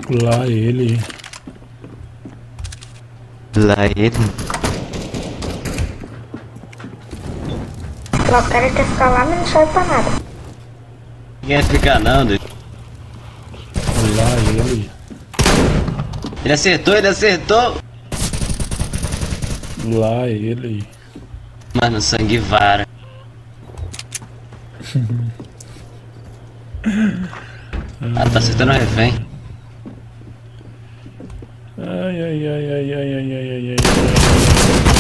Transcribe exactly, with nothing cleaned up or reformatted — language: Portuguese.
Lá ele. Lá ele. O cara quer ficar lá, mas não serve pra nada. Ninguém quer ficar não, doido. Lá ele. Ele acertou, ele acertou. Lá ele. Mano, sangue vara. Ah, tá acertando o refém. Ai, ai, ai, ai, ai, ai, ai, ai, ai.